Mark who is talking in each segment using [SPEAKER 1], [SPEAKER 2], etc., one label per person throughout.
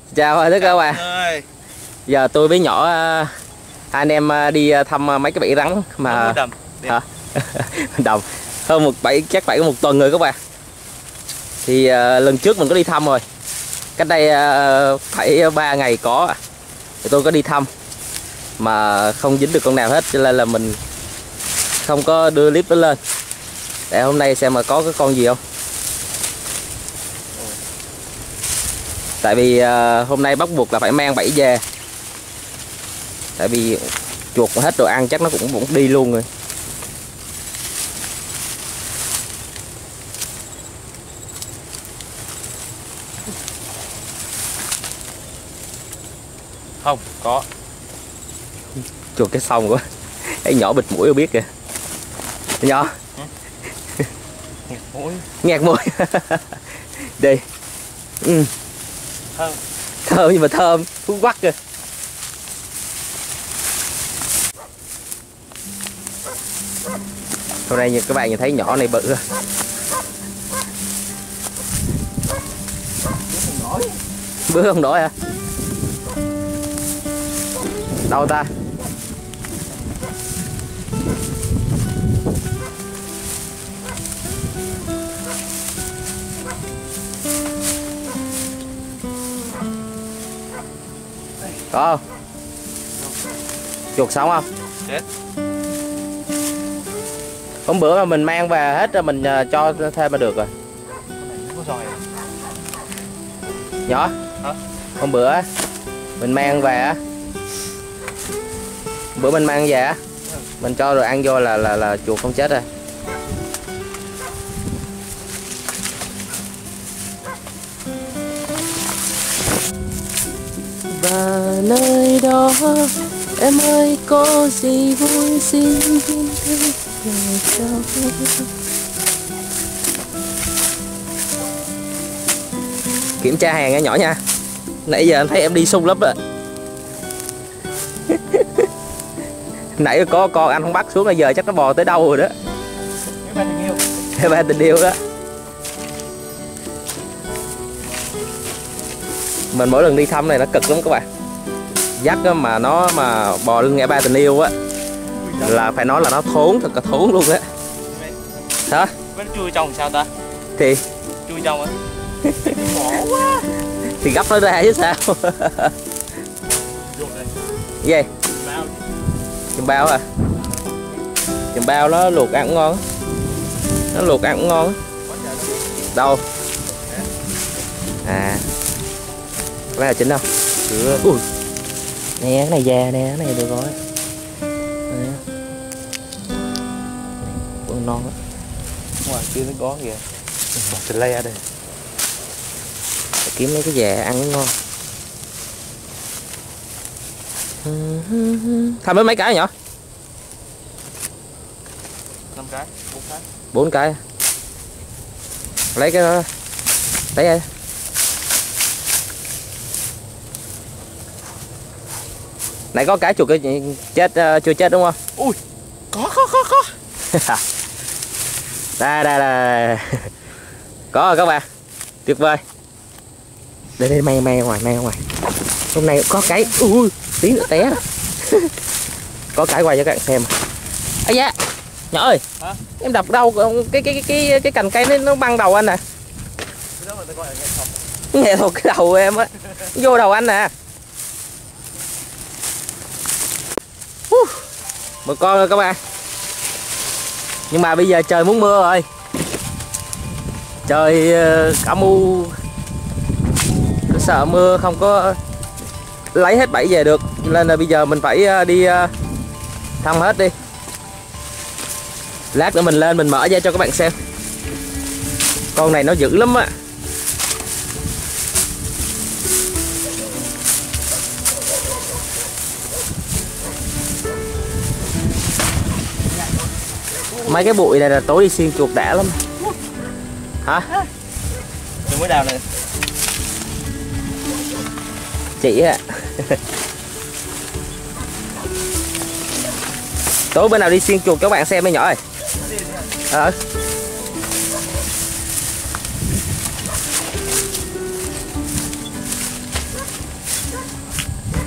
[SPEAKER 1] Chào tất cả các bạn. Giờ tôi với nhỏ hai anh em đi thăm mấy cái bẫy rắn mà hả? Đầm hơn chắc phải một tuần rồi các bạn. Thì lần trước mình có đi thăm rồi, cách đây phải 3 ngày có thì tôi có đi thăm mà không dính được con nào hết, cho nên là mình không có đưa clip đó lên. Để hôm nay xem mà có cái con gì không. Tại vì hôm nay bắt buộc là phải mang bẫy về. Tại vì chuột hết đồ ăn chắc nó cũng đi luôn rồi.
[SPEAKER 2] Không có.
[SPEAKER 1] Chuột cái xong quá. Cái nhỏ bịt mũi biết kìa. Nhỏ.
[SPEAKER 2] Nghẹt mũi.
[SPEAKER 1] Nghẹt mũi. Đi.
[SPEAKER 2] Thơm.
[SPEAKER 1] Thơm nhưng mà thơm, thuốc quắc kìa. Hôm nay như các bạn nhìn thấy nhỏ này bự rồi. Bước không nổi hả? Đâu ta? Có không? Chuột sống không?
[SPEAKER 2] Chết.
[SPEAKER 1] Hôm bữa mà mình mang về hết rồi mình cho thêm mà được rồi. Nhỏ.
[SPEAKER 2] Hả?
[SPEAKER 1] Hôm bữa mình mang về á. Bữa mình mang về á, mình cho đồ ăn vô là chuột không chết rồi. Và nơi đó em ơi có gì vui xin ghi thư về cho. Kiểm tra hàng nha nhỏ nha. Nãy giờ anh thấy em đi sung lắm rồi. Nãy có con anh không bắt xuống, bây giờ chắc nó bò tới đâu rồi đó. Ba tình yêu đó. Mình mỗi lần đi thăm này nó cực lắm các bạn. Dắt mà nó mà bò lên ngã ba tình yêu á là phải nói là nó thốn, thật là thốn luôn á. Hả?
[SPEAKER 2] Vẫn chui trong sao ta?
[SPEAKER 1] Thì
[SPEAKER 2] Chui trong á.
[SPEAKER 1] quá. Thì gấp nó ra chứ sao. Gì? Chùm bao à? Chùm bao nó luộc ăn cũng ngon. Nó luộc ăn cũng ngon. Đâu? À. Cái này là chính không? Chưa. Ui. Nè cái này già nè, cái này được rồi. Vẫn non á.
[SPEAKER 2] Ngoài kia nó có kìa. Bỏ thịt le đây.
[SPEAKER 1] Để kiếm mấy cái già ăn cũng ngon. Thăm mấy cái nhỏ?
[SPEAKER 2] 5 cái, 4 cái.
[SPEAKER 1] 4 cái. Lấy cái đó. Lấy đây. Nãy có cái chuột cái chết chưa chết đúng không?
[SPEAKER 2] Ui. Có.
[SPEAKER 1] Đây. Có rồi các bạn. Tuyệt vời. Đây may ngoài. Hôm nay có cái. Ui, tí nữa té. Có cái quay cho các bạn xem. Ây da. Nhỏ ơi.
[SPEAKER 2] Hả?
[SPEAKER 1] Em đập đâu cái cành cây nó băng đầu anh nè.
[SPEAKER 2] Cái đó người ta gọi là nghệ thuật.
[SPEAKER 1] Nghệ thuật cái đầu em á. Vô đầu anh nè. Một con rồi các bạn. Nhưng mà bây giờ trời muốn mưa rồi. Trời cả mu. Tôi sợ mưa không có lấy hết bẫy về được, nên là bây giờ mình phải đi thăm hết đi. Lát nữa mình lên mình mở ra cho các bạn xem. Con này nó dữ lắm á. Mấy cái bụi này là tối đi xiên chuột đã lắm. Hả?
[SPEAKER 2] Đừng mới đào này.
[SPEAKER 1] Chị ạ. Tối bên nào đi xiên chuột cho các bạn xem mấy nhỏ ơi.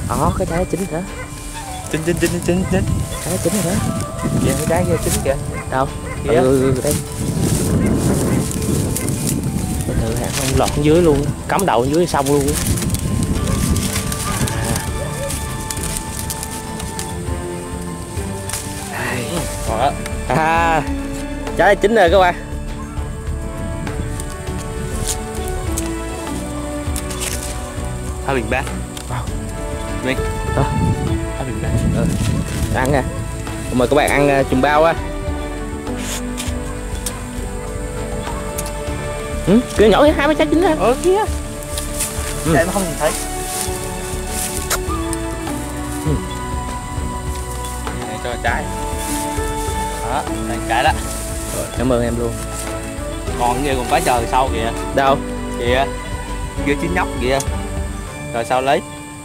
[SPEAKER 1] Đó, cái trái chín rồi đó.
[SPEAKER 2] Chín.
[SPEAKER 1] Trái chín rồi đó.
[SPEAKER 2] Kìa, cái trái kia chín kìa.
[SPEAKER 1] Đâu?
[SPEAKER 2] Kìa.
[SPEAKER 1] Đây. Từ từ hả, không lọt dưới luôn, cắm đầu dưới xong luôn. Trái chín rồi các bạn.
[SPEAKER 2] Thái Bình bát. Mình. Thái Bình bát.
[SPEAKER 1] Ăn nha. Mời các bạn ăn chùm bao á. Cứ nhỏ hai mấy trái chín ra.
[SPEAKER 2] Kia. Để nó không nhìn thấy. Này cho trái. Đó, thành cái đó.
[SPEAKER 1] Rồi, cảm ơn em luôn.
[SPEAKER 2] Còn kia còn có chờ sau kìa.
[SPEAKER 1] Đâu?
[SPEAKER 2] Kìa. Kia chín nhóc kìa. Rồi sau lấy.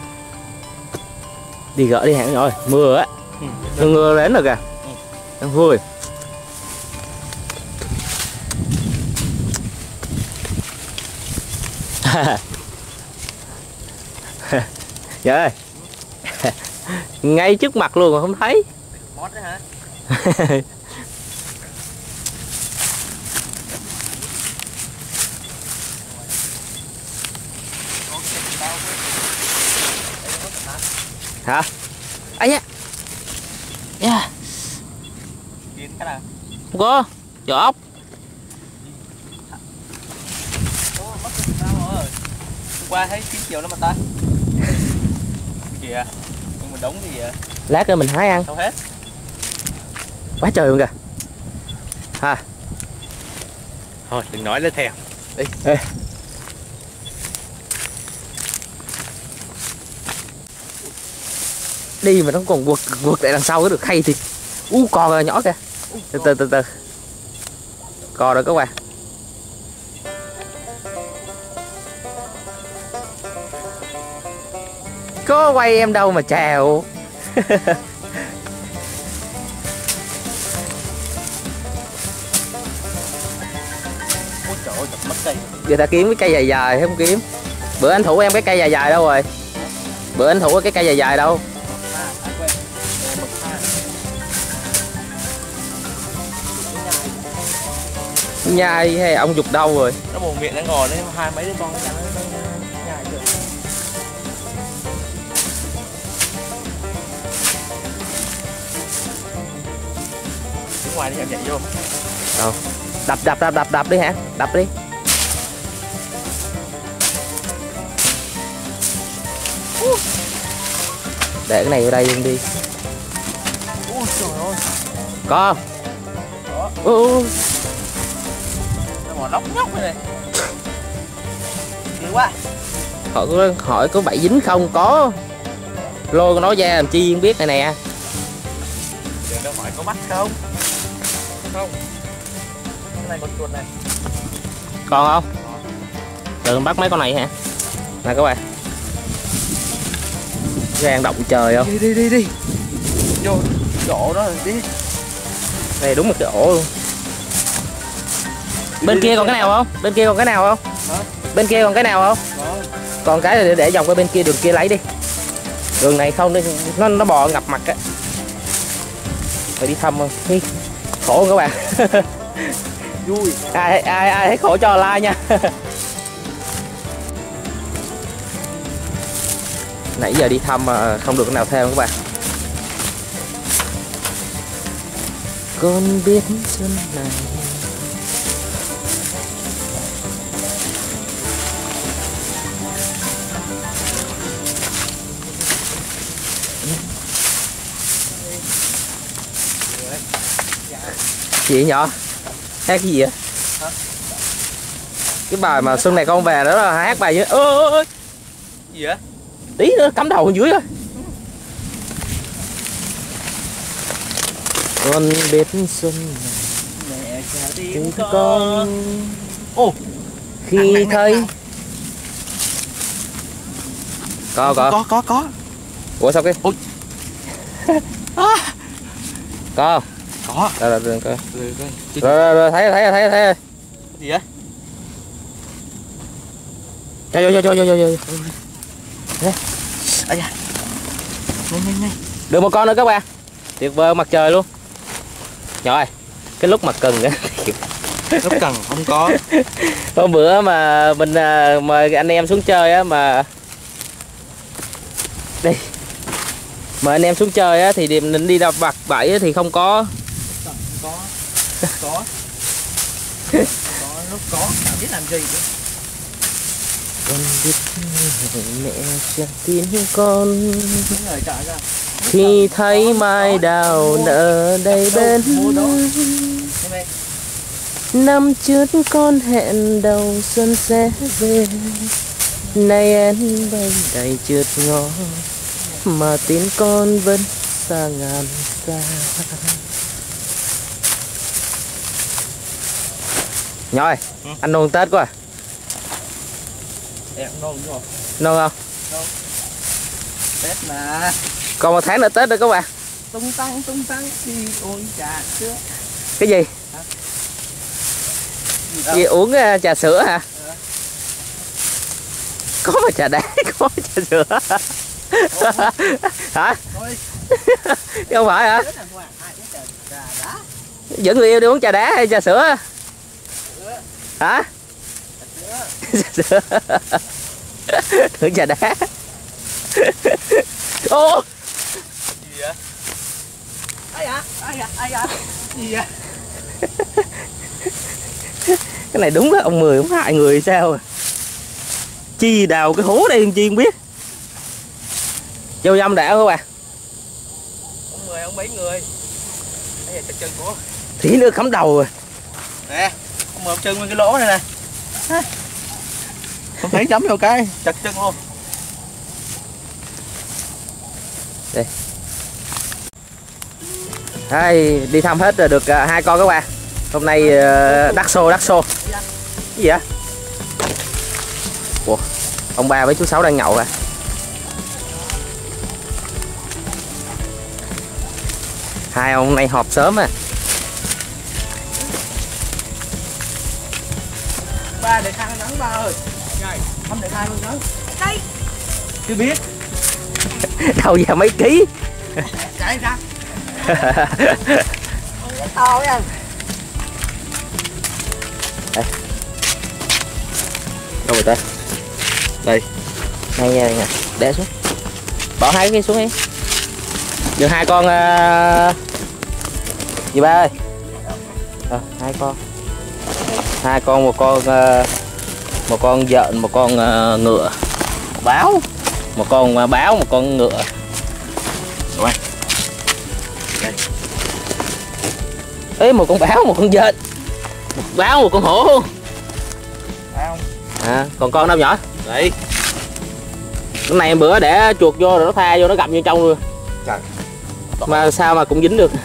[SPEAKER 1] Đi gỡ đi hẳn rồi, mưa á. Mưa đến rồi kìa. Đang vui. Trời ơi. Ngay trước mặt luôn mà không thấy.
[SPEAKER 2] Mót đấy hả?
[SPEAKER 1] Hả? Ấy nhá. Yeah.
[SPEAKER 2] Kiến cái nào?
[SPEAKER 1] Không có. Vỏ ốc.
[SPEAKER 2] Mất sao rồi? Hôm qua thấy 9 triệu nó mà ta. Kìa. Nhưng mà đóng gì vậy?
[SPEAKER 1] Lát nữa mình hái ăn.
[SPEAKER 2] Đâu hết.
[SPEAKER 1] Quá trời luôn kìa. Ha.
[SPEAKER 2] Thôi đừng nói lên theo. Đi.
[SPEAKER 1] Ê. Đi mà nó còn quật lại đằng sau cái được hay thì cò rồi nhỏ kìa. Từ từ cò rồi các bạn. Có quay em đâu mà chào.
[SPEAKER 2] Ôi trời ơi, mất cây.
[SPEAKER 1] Giờ ta kiếm cái cây dài dài không kiếm. Bữa anh thủ em cái cây dài dài đâu rồi? Bữa anh thủ cái cây dài dài đâu? Nhai hay ông dục đâu rồi?
[SPEAKER 2] Nó buồn miệng nó ngồi đấy, hai mấy đứa con nó nhai được. Đứng ngoài đi em chạy vô.
[SPEAKER 1] Đâu? Đập đi hả? Đập đi. Để cái này vô đây luôn đi.
[SPEAKER 2] Ôi trời ơi.
[SPEAKER 1] Có.
[SPEAKER 2] Nó mò lóc nhóc này. Ghê quá.
[SPEAKER 1] Hỏi có bẫy dính không? Có. Lôi con nó ra làm chi không biết này nè.
[SPEAKER 2] Giờ nó hỏi có bắt không? Không. Cái này con chuột này.
[SPEAKER 1] Còn không? Đừng bắt mấy con này hả? Nè các bạn. Gan động trời không?
[SPEAKER 2] Đi. Vô chỗ đó rồi đi.
[SPEAKER 1] Đây đúng một cái ổ luôn. Bên kia còn cái nào không? Bên kia còn cái nào không?
[SPEAKER 2] Hả?
[SPEAKER 1] Bên kia còn cái nào không?
[SPEAKER 2] Đó.
[SPEAKER 1] Còn cái để vòng qua bên kia, đường kia lấy đi. Đường này không nó bò ngập mặt á. Phải đi thăm không? Đi. Khổ các bạn.
[SPEAKER 2] Vui.
[SPEAKER 1] Ai thấy khổ cho like nha. Nãy giờ đi thăm mà không được cái nào theo các bạn. Con biết xuân này. Chị nhỏ hát cái gì vậy?
[SPEAKER 2] Hả?
[SPEAKER 1] Cái bài mà xuân này con về đó là hát bài với ơi
[SPEAKER 2] Gì vậy?
[SPEAKER 1] tí nữa cắm đầu dưới rồi. Con biết xuân này
[SPEAKER 2] Mẹ cha
[SPEAKER 1] tìm
[SPEAKER 2] tim
[SPEAKER 1] con.
[SPEAKER 2] Ô,
[SPEAKER 1] Khi thấy có. Ủa sao cái
[SPEAKER 2] ôi.
[SPEAKER 1] có không?
[SPEAKER 2] Có.
[SPEAKER 1] Rồi coi.
[SPEAKER 2] Rồi.
[SPEAKER 1] Rồi thấy rồi.
[SPEAKER 2] Gì vậy?
[SPEAKER 1] Vô.
[SPEAKER 2] Ây da.
[SPEAKER 1] Được một con nữa các bạn. Tuyệt vời, mặt trời luôn. Rồi, cái lúc mà cần á.
[SPEAKER 2] Lúc cần không có.
[SPEAKER 1] Hôm bữa mà mình mời anh em xuống chơi á mà đi. Mời anh em xuống chơi á thì mình đi đập bạc bẫy thì không có.
[SPEAKER 2] Có. Có lúc có chẳng biết làm gì nữa.
[SPEAKER 1] Con biết mẹ chẳng tin con khi thấy mai đào nở đầy bên. Năm trước con hẹn đầu xuân sẽ về, nay em bay đầy trượt ngõ mà tin con vẫn xa ngàn xa. Rồi, ăn nôn Tết quá.
[SPEAKER 2] Em ngon rồi.
[SPEAKER 1] Ngon không?
[SPEAKER 2] Ngon. Tết mà.
[SPEAKER 1] Còn một tháng nữa Tết rồi các bạn.
[SPEAKER 2] Tung tăng đi ôi trà sữa.
[SPEAKER 1] Cái gì?
[SPEAKER 2] Hả?
[SPEAKER 1] Gì uống trà sữa hả? Có mà trà đá, có trà sữa. Hả? Không phải hả? Dẫn người yêu đi uống trà đá hay trà sữa? Hả? Trà sữa. Tưởng trà đá. Ô.
[SPEAKER 2] Gì vậy? Ai à? Gì vậy?
[SPEAKER 1] Cái này đúng là ông Mười ông hại người sao à? Chi đào cái hố đây chi không biết. Châu dâm đã không bà?
[SPEAKER 2] Ông Mười ông mấy người. Đây là chật chân của.
[SPEAKER 1] Tí nữa khắm đầu rồi.
[SPEAKER 2] Nè, ông Mười ông chân nguyên cái lỗ này nè. Không thấy chấm vô cái chật chân luôn.
[SPEAKER 1] Đây. Đây, đi thăm hết rồi được 2 con các bạn. Hôm nay đắc xô. Cái gì vậy? Ủa, ông ba với chú Sáu đang nhậu à? Hai ông nay họp sớm à?
[SPEAKER 2] Ba để khai nắng ba ơi. Này, không để khai luôn nắng. Đây. Chưa biết.
[SPEAKER 1] Đâu ra mấy ký?
[SPEAKER 2] Chạy ra. To nha.
[SPEAKER 1] Đâu rồi ta? Đây. Đây nha, để xuống. Bỏ 2 cái xuống đi. Được 2 con gì ba ơi? 2 con. 2 con, một con vợn, một con ngựa. Báo. Một con báo, một con ngựa.
[SPEAKER 2] Rồi.
[SPEAKER 1] Ê, một con báo, một con vợn. Một báo, một con hổ. À, còn con đâu nhỏ?
[SPEAKER 2] Đấy.
[SPEAKER 1] Cái này bữa để chuột vô rồi nó tha vô nó gặm vô trong luôn.
[SPEAKER 2] Trời.
[SPEAKER 1] Mà sao mà cũng dính được.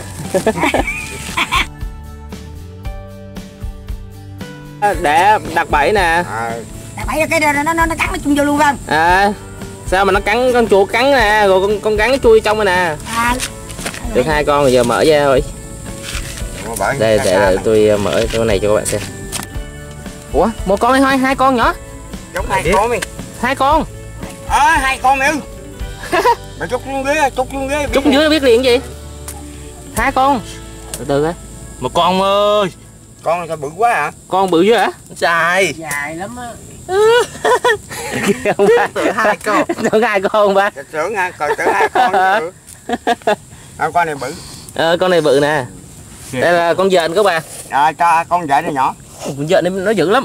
[SPEAKER 1] Để đặt bẫy nè.
[SPEAKER 3] Đặt bẫy cái nó cắn nó chung vô luôn không?
[SPEAKER 1] À, sao mà nó cắn, con chuột cắn nè, rồi con cắn nó chui trong đây nè. Được 2 con rồi giờ mở ra thôi. Đây để tôi mở cái này cho các bạn xem. Ủa, một con hay 2 con nhỏ?
[SPEAKER 2] Giống 2 con đi.
[SPEAKER 1] 2 con.
[SPEAKER 2] 2 con nữa. Mày chúc luôn ghế.
[SPEAKER 1] Trúc dưới nó biết liền cái gì? 2 con. Từ từ á. Một con ơi.
[SPEAKER 2] Con sao bự quá hả?
[SPEAKER 1] Con bự dữ hả?
[SPEAKER 2] Dài.
[SPEAKER 3] Dài lắm á.
[SPEAKER 1] Không phải.
[SPEAKER 2] Tưởng 2 con.
[SPEAKER 1] Tưởng 2 con không ba?
[SPEAKER 2] Tưởng 2 con nữa. Con này bự.
[SPEAKER 1] Con này bự nè. Đây là con vện các bạn.
[SPEAKER 2] Cho con vện này nhỏ.
[SPEAKER 1] Con vện nó dữ lắm.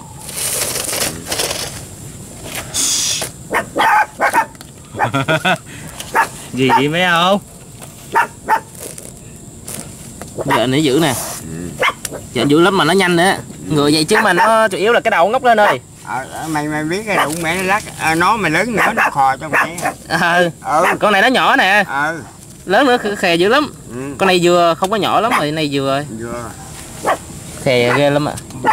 [SPEAKER 1] Gì vậy mấy không? Vện nó dữ nè. Vện dữ lắm mà nó nhanh nữa. Người vậy chứ mà nó chủ yếu là cái đầu ngóc lên ơi.
[SPEAKER 2] Mày biết cái đụng mẹ nó lắc. Nó mày lớn nữa nó khò cho mày.
[SPEAKER 1] Con này nó nhỏ nè. Lớn nữa khè dữ lắm. Con này vừa không có nhỏ lắm rồi, này vừa rồi. Khè ghê lắm ạ.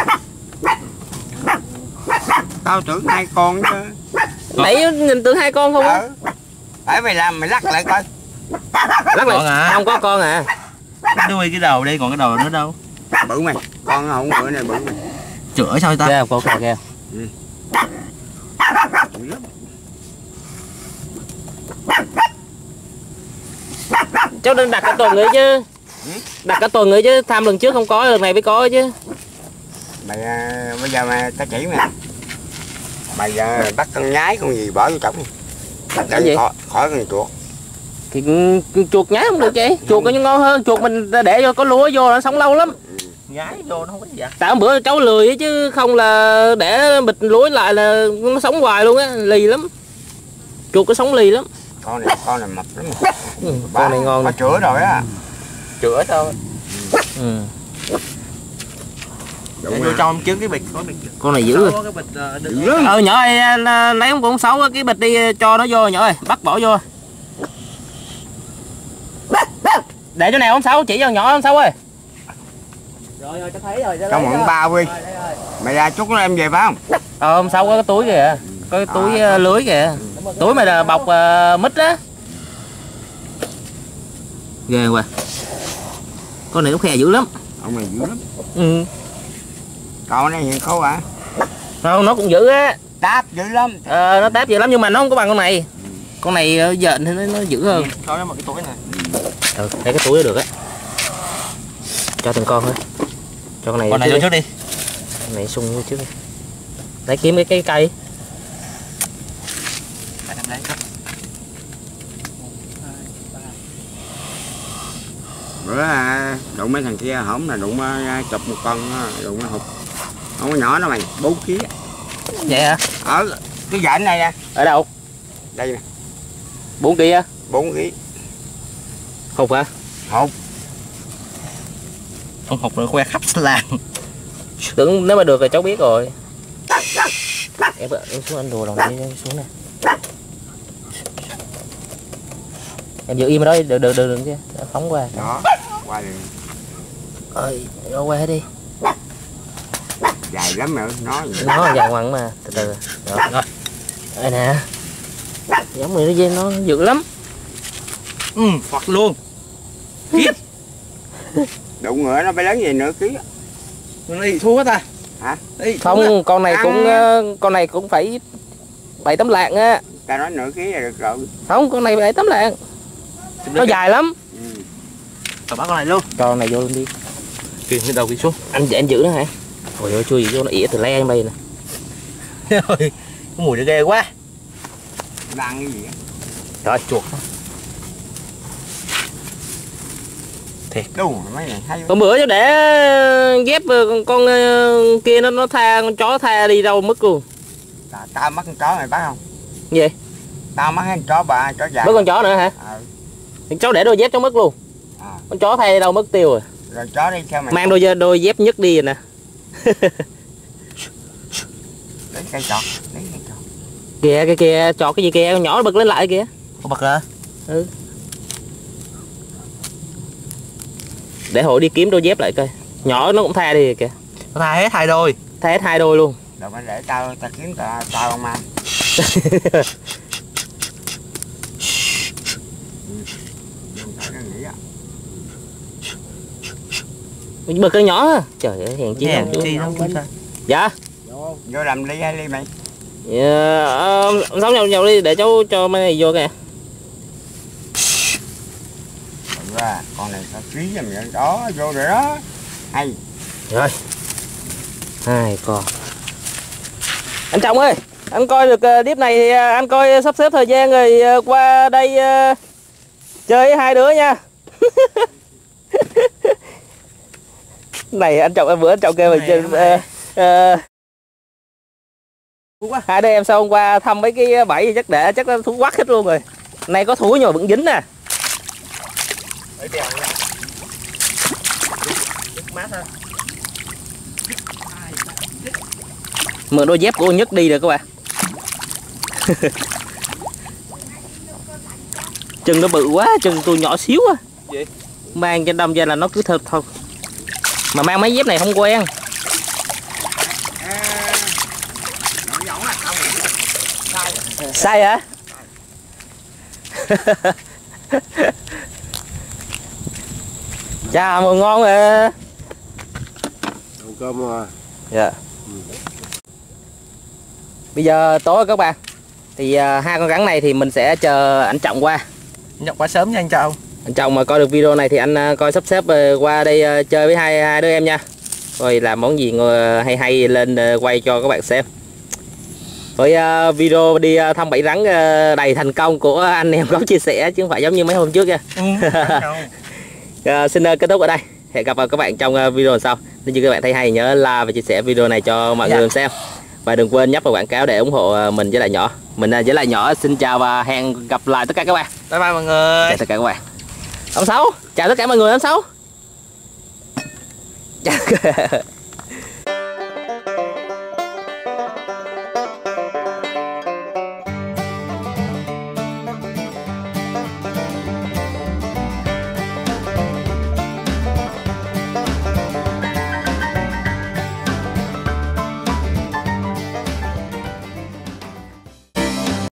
[SPEAKER 2] Tao tưởng 2 con chứ.
[SPEAKER 1] Nãy nhìn tưởng 2 con không á?
[SPEAKER 2] Phải mày làm mày lắc lại coi.
[SPEAKER 1] Lắc lại không có con à.
[SPEAKER 2] Đuôi cái đầu đây còn cái đầu nữa đâu. Bự mày. Con không bự này bự mày. Chữa sao ta?
[SPEAKER 1] Ghê, con ghê. cháu nên đặt cả tuần nữa chứ. Đặt cả tuần nữa chứ, thăm lần trước không có, lần này mới có chứ.
[SPEAKER 2] Mày bây giờ mày ta chỉ mày. Bây giờ bắt con nhái con gì bỏ vô trống đi.
[SPEAKER 1] Cái gì?
[SPEAKER 2] Khỏi con chuột.
[SPEAKER 1] Thì chuột nhái không được chứ. Chuột nó ngon hơn, chuột mình để vô có lúa vô nó sống lâu lắm.
[SPEAKER 2] Nhái vô nó không có gì vậy.
[SPEAKER 1] Tại bữa cháu lười ấy chứ không là để bịch lúa lại là nó sống hoài luôn á, lì lắm. Chuột nó sống lì lắm.
[SPEAKER 2] Con này mập lắm.
[SPEAKER 1] Con này ngon.
[SPEAKER 2] Nó chữa rồi á. Chữa thôi. Vô trong kiếm cái bịch có bịch.
[SPEAKER 1] Con này dữ rồi. Nhỏ ơi, lấy con xấu cái bịch đi cho nó vô nhỏ ơi, bắt bỏ vô. Để chỗ nào con xấu chỉ cho nhỏ con xấu ơi. Rồi cho thấy rồi.
[SPEAKER 2] Cho mượn bao đi. Mày ra chút nó em về phải không?
[SPEAKER 1] Hôm sau có cái túi kìa, có cái túi lưới kìa. Túi mà bọc mít á. Ghê quá. Con này nó khe dữ lắm.
[SPEAKER 2] Ông này dữ lắm.
[SPEAKER 1] Ừ.
[SPEAKER 2] Con này hiện khô hả?
[SPEAKER 1] Không, nó cũng dữ á.
[SPEAKER 2] Táp dữ lắm.
[SPEAKER 1] Nó táp dữ lắm nhưng mà nó không có bằng con này. Con này dện thì nó dữ hơn.
[SPEAKER 2] Cho nó một cái túi này.
[SPEAKER 1] Lấy cái túi đó được á. Cho từng con thôi. Cho con này vô trước đi. Con này xung vô trước đi. Lấy kiếm cái cây.
[SPEAKER 2] Bữa đụng mấy thằng kia hổng là đụng chụp một con đụng nó hụt. Không có nhỏ nó mày 4 kg.
[SPEAKER 1] Vậy hả?
[SPEAKER 2] Ở cái vện này nè.
[SPEAKER 1] Ở đâu?
[SPEAKER 2] Đây nè.
[SPEAKER 1] 4 kg á?
[SPEAKER 2] 4 kg.
[SPEAKER 1] Hụt hả?
[SPEAKER 2] Hụt.
[SPEAKER 1] Không hụt rồi khoe khắp làng. Tưởng nếu mà được thì cháu biết rồi. Em xuống anh đùa lòng này xuống nè. Em giữ im ở đó đừng chứ, phóng qua.
[SPEAKER 2] Đó, qua đi.
[SPEAKER 1] Ơi, đâu qua đi.
[SPEAKER 2] Dài lắm rồi,
[SPEAKER 1] nó dài ngoằng mà, từ từ. Rồi. Đây nè. Giống này nó dê nó dữ lắm.
[SPEAKER 2] Phật luôn. Kiếp. Đụng ngựa nó phải lớn gì nửa ký.
[SPEAKER 1] Con này thua hết ta.
[SPEAKER 2] Hả?
[SPEAKER 1] Không, con này cũng phải 7-8 lạng á.
[SPEAKER 2] Ta nói nửa ký là được rồi.
[SPEAKER 1] Không, con này 7-8 lạng. Nó dài lắm.
[SPEAKER 2] Rồi bắt con này luôn.
[SPEAKER 1] Cho con này vô luôn đi.
[SPEAKER 2] Kìa lên đầu kìa xuống.
[SPEAKER 1] Anh giữ nó hả? Ôi ơi chui vô nó ỉa từ le đây nè.
[SPEAKER 2] Rồi, cái mùi nó ghê quá. Đang cái gì á?
[SPEAKER 1] Trời chuột.
[SPEAKER 2] Thiệt đúng mấy này hay.
[SPEAKER 1] Hôm bữa cho để ghép con kia nó tha, con chó tha đi đâu mất luôn.
[SPEAKER 2] Tao mất con chó mày bắt không?
[SPEAKER 1] Gì?
[SPEAKER 2] Tao mất con chó bà, chó già.
[SPEAKER 1] Mất con chó nữa hả? Cháu để đôi dép cháu mất luôn. Con chó thay đâu mất tiêu rồi.
[SPEAKER 2] Rồi chó đi theo mày.
[SPEAKER 1] Mang đôi dép nhất đi rồi nè.
[SPEAKER 2] Lấy cây chọt, lấy cây chọt.
[SPEAKER 1] Kìa cái kia chọt cái gì kìa, con nhỏ nó bật lên lại kìa.
[SPEAKER 2] Có bật hả?
[SPEAKER 1] Ừ. Để hội đi kiếm đôi dép lại coi. Nhỏ nó cũng tha đi kìa.
[SPEAKER 2] Nó thay hết hai đôi.
[SPEAKER 1] Thay hết 2 đôi luôn.
[SPEAKER 2] Rồi mà để tao kiếm tao không ăn.
[SPEAKER 1] Bật cái nhỏ. Trời ơi hèn chi không. Dạ.
[SPEAKER 2] Vô làm ly hay ly mày?
[SPEAKER 1] Ông Sống nhậu đi để cháu cho mấy này vô kìa.
[SPEAKER 2] Ra con này tao ký làm vậy đó, vô rồi đó. Hay.
[SPEAKER 1] Rồi. 2 con. Anh Trọng ơi, anh coi được clip này thì anh coi sắp xếp thời gian rồi qua đây chơi với 2 đứa nha. Này anh Trọng bữa anh Trọng kêu mình chơi hai đứa em sao hôm qua thăm mấy cái bẫy chắc nó thú quắc hết luôn rồi. Này có thú nhưng mà vẫn dính nè. Mượn đôi dép của Nhất đi được các bạn. Chân nó bự quá, chân tôi nhỏ xíu á. Mang trên đâm ra là nó cứ thật thôi. Mà mang mấy dép này không quen. Sai hả? Chà mùi ngon rồi.
[SPEAKER 2] Ăn cơm rồi.
[SPEAKER 1] Dạ. Bây giờ tối rồi các bạn. Thì 2 con rắn này thì mình sẽ chờ anh Trọng qua.
[SPEAKER 2] Nhậu quá sớm nha anh Trọng.
[SPEAKER 1] Anh Trọng mà coi được video này thì anh coi sắp xếp qua đây chơi với hai đứa em nha. Rồi làm món gì hay hay lên quay cho các bạn xem. Với video đi thăm bẫy rắn đầy thành công của anh em có chia sẻ chứ không phải giống như mấy hôm trước nha. Xin kết thúc ở đây. Hẹn gặp các bạn trong video sau. Nếu như các bạn thấy hay nhớ like và chia sẻ video này cho mọi người cùng xem. Và đừng quên nhấp vào quảng cáo để ủng hộ mình với lại nhỏ. Mình với lại nhỏ xin chào và hẹn gặp lại tất cả các bạn.
[SPEAKER 4] Bye bye mọi người.
[SPEAKER 1] Chào tất cả các bạn. Ông Sáu, chào tất cả mọi người ông Sáu.